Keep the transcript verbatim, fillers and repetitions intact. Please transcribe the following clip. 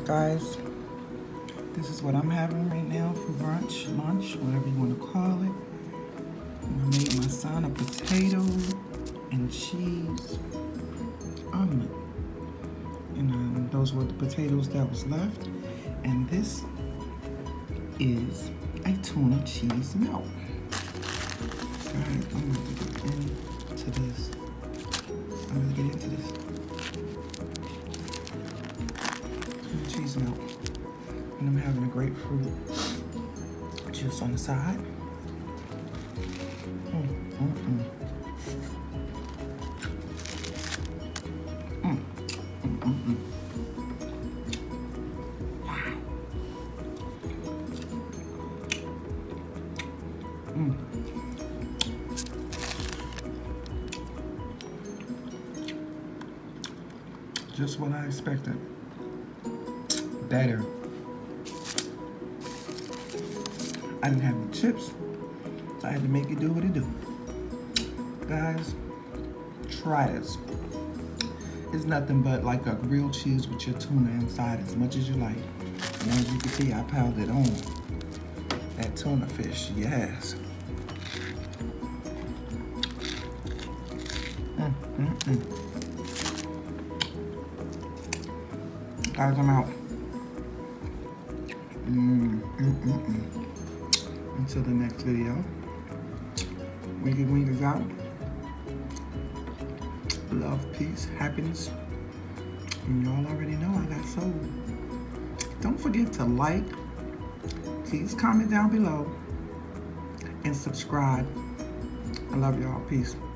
Guys, this is what I'm having right now for brunch, lunch, whatever you want to call it. And I made my son a potato and cheese omelet. And um, those were the potatoes that was left. And this is a tuna cheese melt. Guys, I'm going to get into this. I'm going to get into this. Cheese melt. And I'm having a grapefruit juice on the side. Mm, mm, mm. Mm, mm, mm, mm. Wow. Mm. Just what I expected. Better. I didn't have any chips, so I had to make it do what it do. Guys, try this. It's nothing but like a grilled cheese with your tuna inside as much as you like. And as you can see, I piled it on that tuna fish, yes. Mm, mm, mm. Guys, I'm out. Mm, mm, mm, mm. Until the next video. Winky Wink is out. Love, peace, happiness. And y'all already know I got soul. Don't forget to like, please comment down below, and subscribe. I love y'all. Peace.